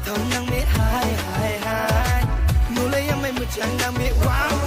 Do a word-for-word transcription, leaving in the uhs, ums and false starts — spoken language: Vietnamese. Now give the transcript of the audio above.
thầm nang mi hai hai haiนูเลยยังไม่มือฉันนางมีว้าว